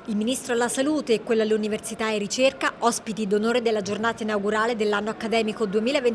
Il Ministro alla Salute e quello all'Università e Ricerca, ospiti d'onore della giornata inaugurale dell'anno accademico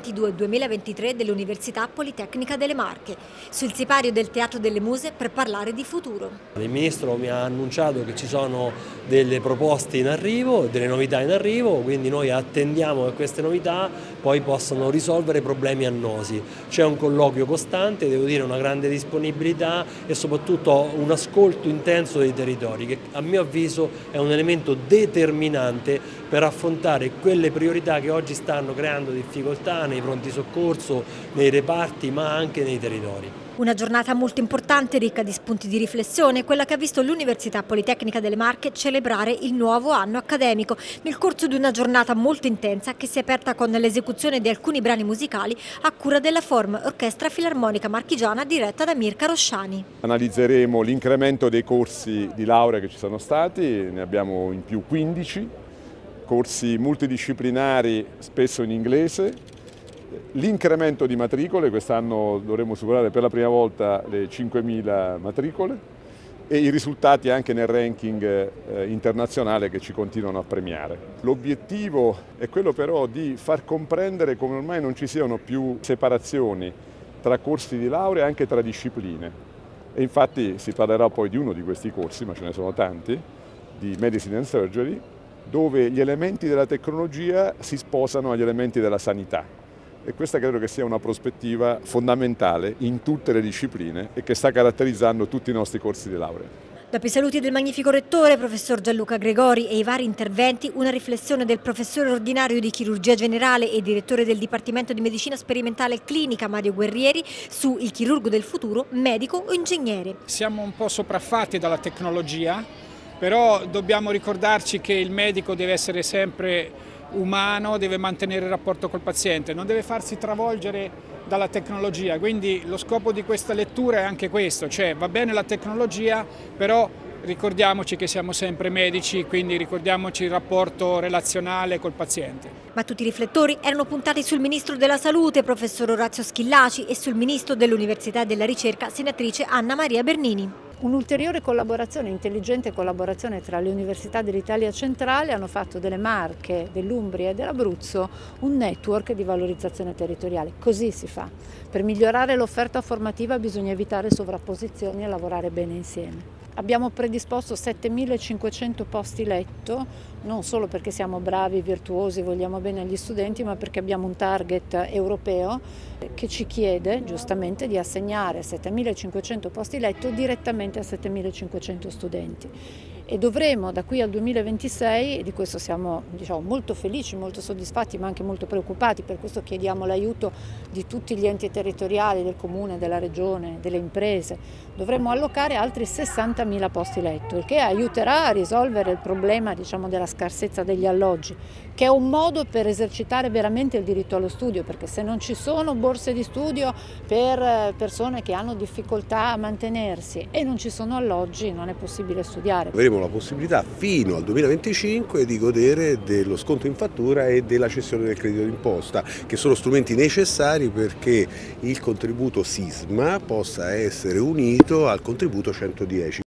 2022-2023 dell'Università Politecnica delle Marche, sul sipario del Teatro delle Muse per parlare di futuro. Il Ministro mi ha annunciato che ci sono delle proposte in arrivo, delle novità in arrivo, quindi noi attendiamo che queste novità poi possano risolvere problemi annosi. C'è un colloquio costante, devo dire una grande disponibilità e soprattutto un ascolto intenso dei territori che a mio avviso è un elemento determinante per affrontare quelle priorità che oggi stanno creando difficoltà nei pronti soccorso, nei reparti ma anche nei territori. Una giornata molto importante, ricca di spunti di riflessione, quella che ha visto l'Università Politecnica delle Marche celebrare il nuovo anno accademico, nel corso di una giornata molto intensa che si è aperta con l'esecuzione di alcuni brani musicali a cura della Forum Orchestra Filarmonica Marchigiana diretta da Mirka Rosciani. Analizzeremo l'incremento dei corsi di laurea che ci sono stati, ne abbiamo in più 15, corsi multidisciplinari spesso in inglese. L'incremento di matricole, quest'anno dovremo superare per la prima volta le 5.000 matricole e i risultati anche nel ranking internazionale che ci continuano a premiare. L'obiettivo è quello però di far comprendere come ormai non ci siano più separazioni tra corsi di laurea e anche tra discipline. E infatti si parlerà poi di uno di questi corsi, ma ce ne sono tanti, di Medicine and Surgery, dove gli elementi della tecnologia si sposano agli elementi della sanità. E questa credo che sia una prospettiva fondamentale in tutte le discipline e che sta caratterizzando tutti i nostri corsi di laurea. Dopo i saluti del magnifico rettore, professor Gianluca Gregori, e i vari interventi, una riflessione del professore ordinario di chirurgia generale e direttore del Dipartimento di Medicina Sperimentale e Clinica Mario Guerrieri su il chirurgo del futuro, medico o ingegnere. Siamo un po' sopraffatti dalla tecnologia, però dobbiamo ricordarci che il medico deve essere sempre umano, deve mantenere il rapporto col paziente, non deve farsi travolgere dalla tecnologia, quindi lo scopo di questa lettura è anche questo, cioè va bene la tecnologia, però ricordiamoci che siamo sempre medici, quindi ricordiamoci il rapporto relazionale col paziente. Ma tutti i riflettori erano puntati sul Ministro della Salute, professor Orazio Schillaci, e sul Ministro dell'Università e della Ricerca, senatrice Anna Maria Bernini. Un'ulteriore collaborazione, intelligente collaborazione tra le università dell'Italia centrale hanno fatto delle Marche, dell'Umbria e dell'Abruzzo un network di valorizzazione territoriale. Così si fa. Per migliorare l'offerta formativa bisogna evitare sovrapposizioni e lavorare bene insieme. Abbiamo predisposto 7.500 posti letto, non solo perché siamo bravi, virtuosi, vogliamo bene agli studenti, ma perché abbiamo un target europeo che ci chiede giustamente di assegnare 7.500 posti letto direttamente a 7.500 studenti. E dovremo da qui al 2026, e di questo siamo molto felici, molto soddisfatti ma anche molto preoccupati, per questo chiediamo l'aiuto di tutti gli enti territoriali, del Comune, della Regione, delle imprese, dovremo allocare altri 60.000 posti letto, il che aiuterà a risolvere il problema della scarsezza degli alloggi, che è un modo per esercitare veramente il diritto allo studio, perché se non ci sono borse di studio per persone che hanno difficoltà a mantenersi e non ci sono alloggi non è possibile studiare. Avremo la possibilità fino al 2025 di godere dello sconto in fattura e della cessione del credito d'imposta, che sono strumenti necessari perché il contributo SISMA possa essere unito al contributo 110.